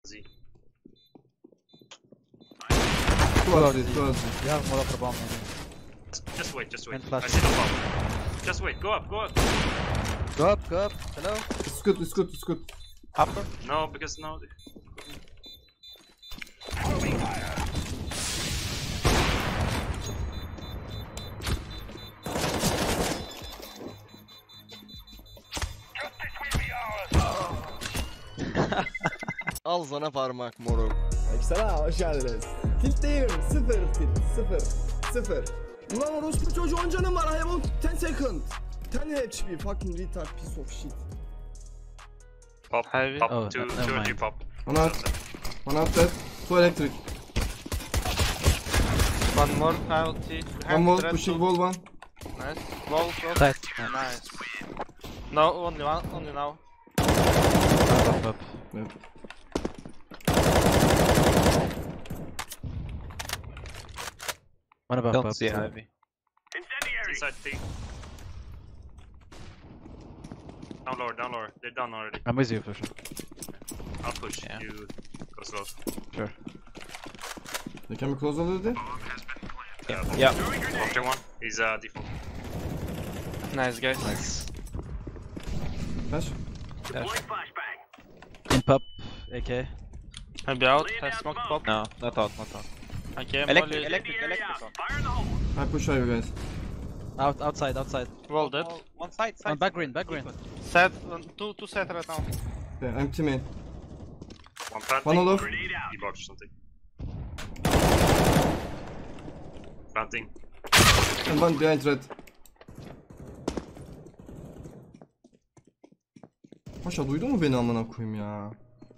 Z. Yeah, more of a bomb. Just wait. And I flash. see no bomb. Just wait. Go up. Go up. Hello? It's good. Upper? No, because no. Al sana parmak moruk. Aleykümselam, hoş geldiniz. Tilt değilim, 0 tilt, 0. Ulan orospu çocuğu 10 canım var, I have 10 second. 10 HP, fucking retard piece of shit. Pop. Heavy. Pop. Oh, two never and mind. you pop. One out dead. 2 electric. One more penalty. One wall, pushing wall one. Nice. Wall close. Side. Nice. No, only one, only now. Up. Evet. One above. Don't up. see heavy. Inside T. Down lower. They're done already. I'm with you for sure. I'll push. Yeah. You go slow. Sure. They can be close already. Yeah. After one. He's default. Nice guys. Nice. Flash. In pop. AK. Maybe out. Has smoke pop. No, not out. Okay, Electric. I push Ivy guys. Outside. Wall dead. One side. One back green. Set. Two set right now. Okay, I'm teaming. One planting. One all off. He box something. Planting. And one behind red. Paşa duydu mu beni amına koyayım ya?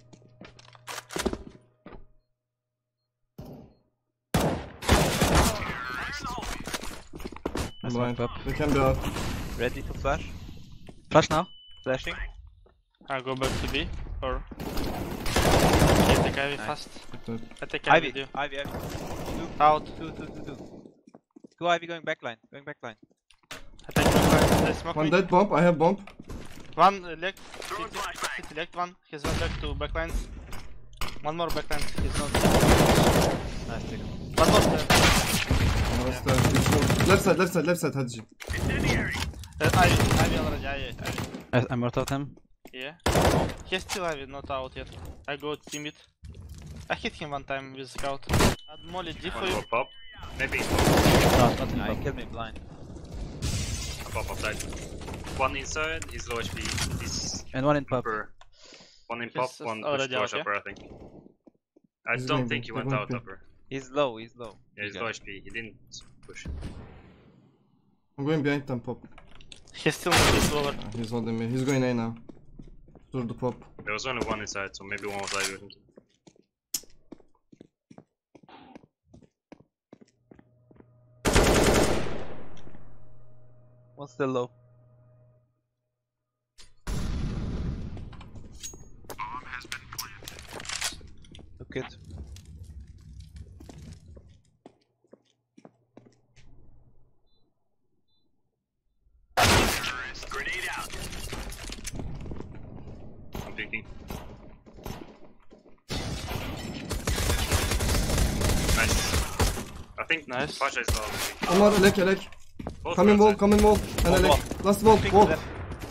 Blind. They can be out. Ready to flash. Flash now. Flashing. I go back to B. Or. I take Ivy fast. Good. I take Ivy. Ivy. Ivy. Out. Two. Two Ivy going backline. I take backline. They smoke One me. dead bomb. I have bomb. One left. City left one. He's one left to backlines. One more backline. He's not. Nice take. One more step. Left side Hadici. Ivy already. Ivy. I'm out of him. Yeah. He's still Ivy, not out yet. I go team it. I hit him one time with scout. Add molly D for One you. more pop. Maybe. No, not in I pop. killed me blind. A pop outside. One inside. He's low HP. He's And one in pop. upper. One in He's pop. One already push out, upper. I think. I He's don't going think B, he they're went going out B. upper. He's low. Yeah, he's Okay. low HP. He didn't push. I'm going behind them pop. He's still not lower. He's holding me. He's going A now. Durdu pop. There was only one inside, so maybe one was Ivy or something. One's still low. Look it. I'm peeking. Nice. I think Nice. Pasha is low. One more elek. Both Come in were wall, outside. come in wall. And Wall, elek. Last wall, Pick wall. left.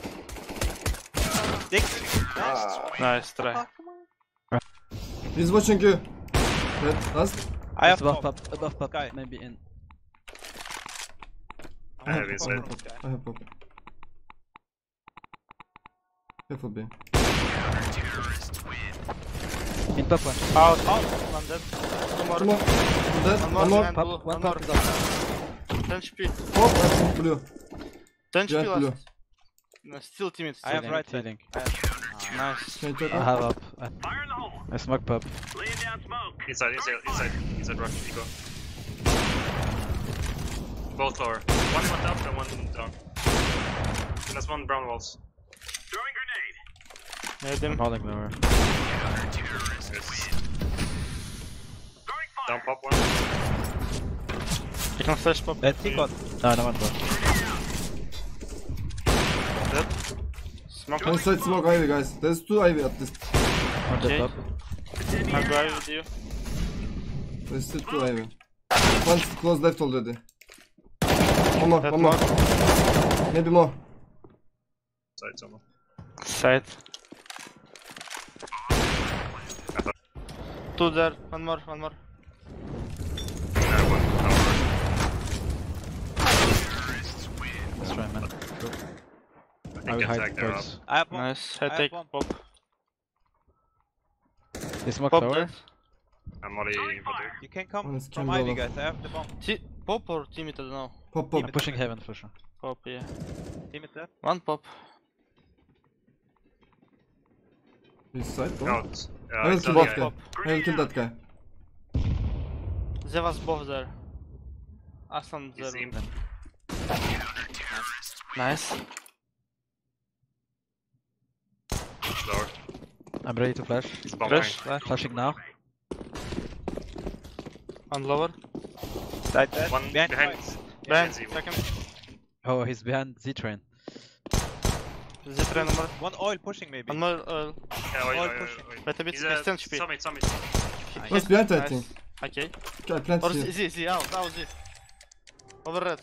Dick. Nice try. He's watching you. Red, last. I have above pop. pop. Above pop. Guy. Maybe in. I have inside. I have pop. Careful B. In pop one. Out. One dead. Two more. One more. Dead. One more. One more. behind blue. Pop. One One more. pop is up. 10 HP. Pop. That's blue. 10 Giant HP blue. last. No, still teammates. I have still right Healing. Nice. Can you check I out? have up. I smoke pop. Inside rush. Eco. Both lower. One went up and one down. And that's one brown walls. Made I'm him. holding lower. Yes. Down pop one. You can flash pop. Let's see what. No one pop. Dead. Smoke. One side smoke Ivy guys. There's two Ivy at this. One Okay. dead pop. I'll go Ivy with you. Let's still to Ivy. One close left already. One more, That one more. Maybe more. Side someone. Side. Two there. One more. One. Let's try, man. I I think will I hide tagged there up. towards. I have one. Nice. I have take one. pop. They smoke Pop tower. dead. I'm molly for two. You can One come is from Kimbo Ivy, off. guys. I have the bomb. Pop or team it? I don't know. Pop, pop. I'm pushing heaven for sure. Pop, yeah. Team it left. One pop. His side, bro. Out. I will it's kill on that the guy. I will kill that guy. There was both there. Aslan He's there. in. Nice. Lower. I'm ready to flash. He's bomb Flash. range. Flashing now. One lower. Side dead. One Behind. behind. Behind. Z1. Second. Oh, he's behind Z-Train. Z3 number. One oil pushing maybe. One more. Yeah, wait, All wait, pushing. wait. Wait a bit. He's He's 10 HP. Summit. What's behind, I Nice. think. Okay. Okay, plant Or here. Z, out, Z. Over red.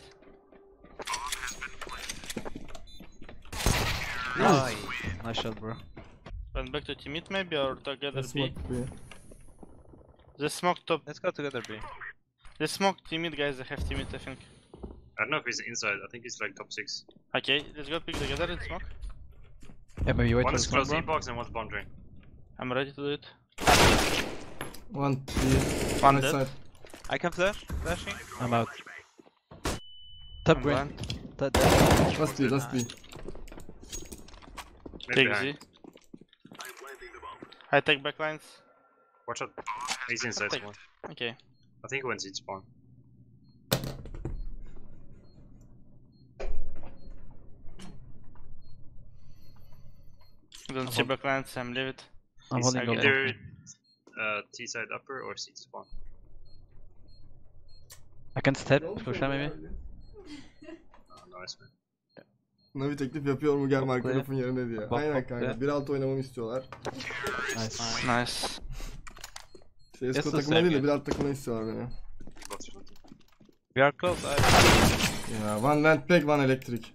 Nice shot, bro. Went back to teammate maybe or together Let's B. smoke B. The smoke top. Let's go together, B. The smoke teammate guys, they have teammate I think. I don't know if he's inside. I think he's like top 6. Okay, let's go pick together and smoke. Yeah, maybe wait One for is the close smoke, Z bro. box and one's bomb drain. I'm ready to do it. One B. One Right dead. side. I can flash. Flashing. I'm out. Top I'm green. blind. Last B, last B. Maybe Take behind. Z. I take backlines. Watch out. He's inside Take- someone. Okay. I think he went Z spawn. Don't see backlines, I'm leave it. I'm He's holding on. either T side upper or C spawn. I can step, push maybe. Oh, nice man. Navi teklif yapıyor mu gel Bak Minecraft'ın yerine diye. Bak, Aynen bak kanka. be. 1.6 oynamamı istiyorlar. Nice. Nice. CSGO Yes, takımına sir. değil de 1.6 takımına istiyorlar beni. Box or something. We are close. Ya one vent back, one elektrik.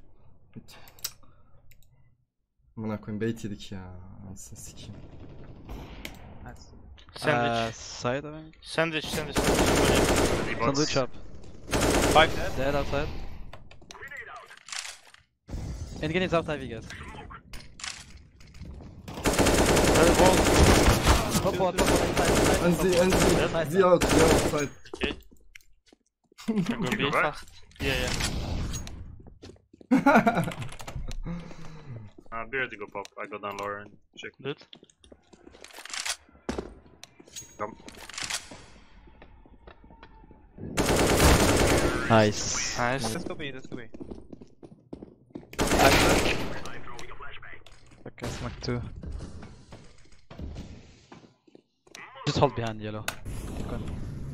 Amına koyayım bait yedik ya. Anasını sikeyim. Nice. Sandwich. Side, I think. Sandwich. Z box. Sandwich up. 5 dead. Dead outside. Endgame is out Ivy, guys. Pop one, pop one. And Z out, Z outside. Okay. Go You B go back? fast. Yeah. Be ready to go pop. I go down lower and check. Good. Come. Nice. Nice. Let's go B. Let's go B. Okay, smoke 2. Just hold behind yellow. Keep going.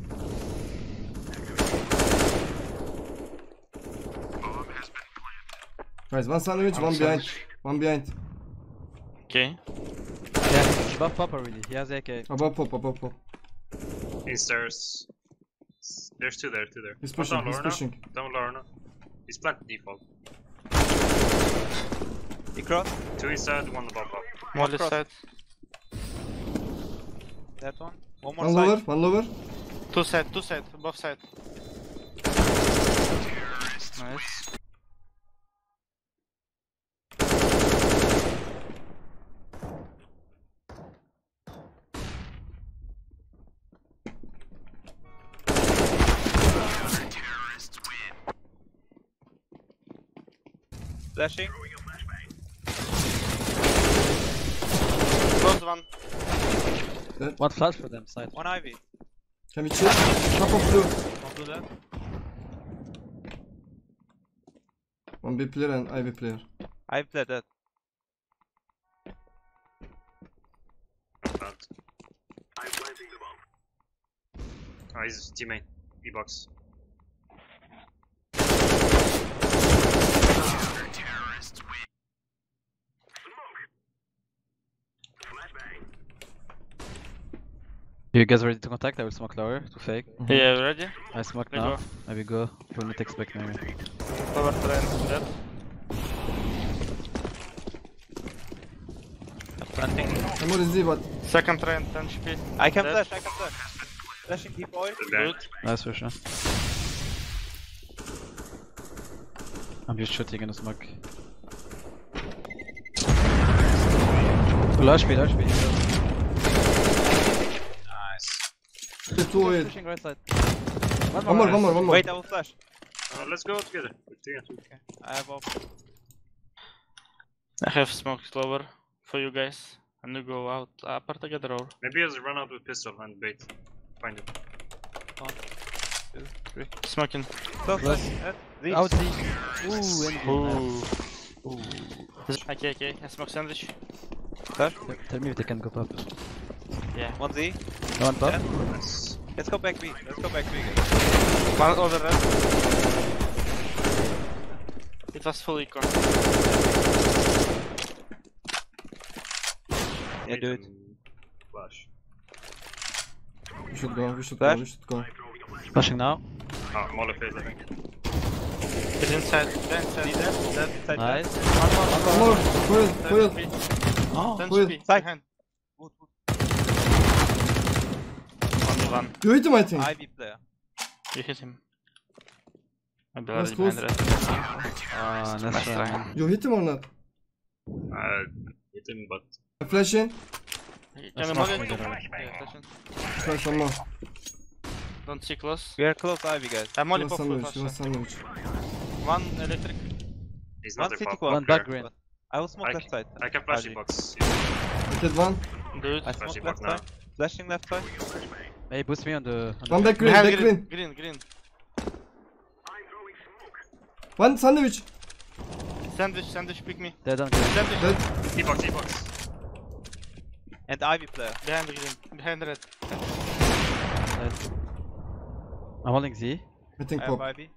Guys, one sandwich, one behind. One behind. Okay. Yeah, buff pop already. He has AK. Above pop, above pop. In stairs. There's two there. He's One pushing, down he's lower now. pushing. Down lower now. He's planted default. He crossed. Two inside, one above pop. Molly cross. side. That one. One more One side. lower, one lower. Two side, both side. Nice. Flashing. Close one. One flash for them, side. One Ivy. Can we chill? Top of blue. Don't do that. One B player and Ivy player. I've played that. Plant. Oh, he's teammate. B-box. You guys ready to contact? I will smoke lower to fake. Yeah, you ready? I smoke We now. go. Maybe go. Will not expect maybe. Lower train, dead. Planting. I'm more Z, but Second train, 10 HP. I can Dead. flash. Flashing deep oil. Dead. Nice for sure. I'm just shooting in the smoke. Low HP, low HP. the 2 hit. Pushing right side. One more. Wait, I will flash. Let's go together. Together. I have op. I have smoke lower for you guys. And you go out upper together or... Maybe just run out with pistol and bait. Find it. 1, 2, 3. Smoking. Close. Close. Z. Out Z. Ooh, engine. Ooh. Okay, I smoke sandwich. Flash. Tell me if they can go up. Yeah. 1 Z. No one top? Nice. Let's go back B. Guys. One over red. It was full eco. Yeah, do it. Flash. We should go. Flash. We should go. Flashing now. Oh, Molly phase, I think. He's inside. Dead. Nice. One more. Foil. Oh, 10 Wait. HP. Side. Behind. Wood. 1. You hit him, I think. Ivy player. You hit him. I That's barely behind close. red. Ah, Nice nice try. try. You hit him or not? Hit him, but I flash in. Can you That's move not it? good. Yeah, flashing. Flash one more. Don't see close. We are close Ivy guys. I'm He only was pop full sandwich. He was flash. sandwich. One electric. he's One not a city pop. core. One back green. I will smoke I left side. I can flash Ivy. you box. I hit one. Do it. I Flashing smoke back left now. side. Flashing left side. Hey, boost me on the. One back green. Behind Back green. Green. One sandwich. Sandwich, pick me. Dead on green. Sandwich. Dead. T-box. And Ivy player. Behind green. Behind red. Dead. I'm holding Z. I think I have pop. Ivy.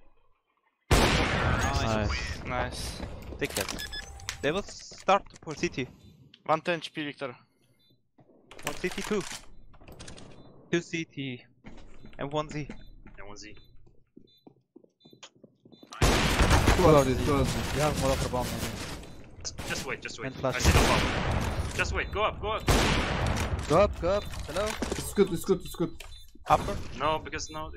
Nice. Nice. Take that. They will start for city. 110 HP, Victor. 1 city 2. 2 CT. And 1 Z. And 1Z. 2 out Z. 2 out Z. You have more of a bomb maybe. Just wait. And I flash. see no bomb. Just wait. Go up. Go up. Hello? It's good. Upper. No, because no.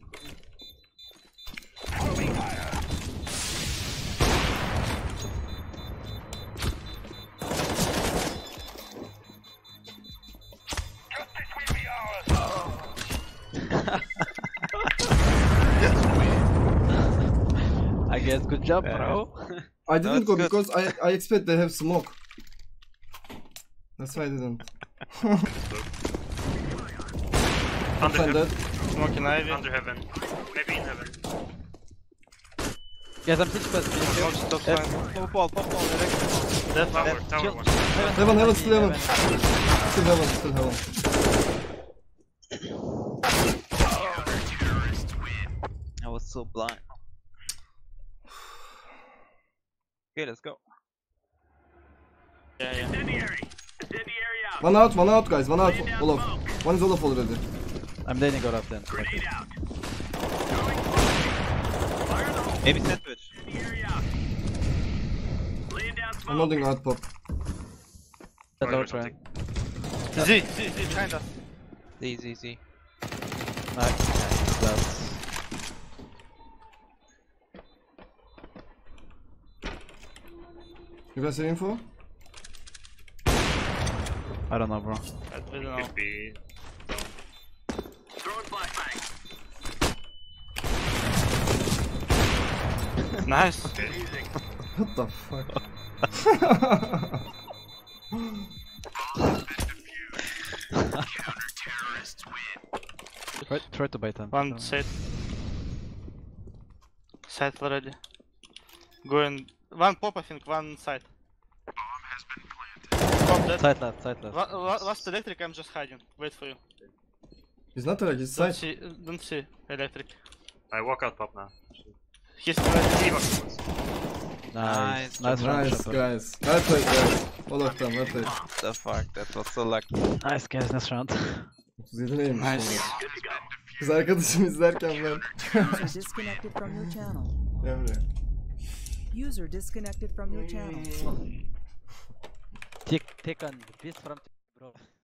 I guess good job, Yeah. bro. I didn't That's go good. because I expect they have smoke. That's why I didn't. Under Find heaven. that. Smoking Ivy. Under heaven. Maybe in heaven. Yes, I'm 6 plus. Smoke stop fine. Pop ball direct. Dead one. Tower one. Heaven, still heaven. Still heaven. I was so blind. Okay, let's go. Yeah. One out, guys. One out. Olaf. One is Olaf already. I'm dating Olaf then. Maybe sandwich. I'm holding out pop. Dead low Or try. something. Z behind us. Z. Nice. That's. You guys have info? I don't know, bro. I don't know. Could be. Nice. What the fuck? Try to bait him. One side. Side already. Going. One pop, I think. One side. Pop dead. Side left. Last electric, I'm just hiding. Wait for you. He's not like his Don't side. don't see electric. I walk out pop now. He's already. T-box. Nice. Nice. Nice, Nice, guys. Well played, guys. All of them, well played. The fuck, that was so lucky. Nice, guys. Nice round. 37 neymiş? Nice. Kız arkadaşım izlerken ben. User disconnected from your channel. Emre. User disconnected from your channel. Take on this from bro.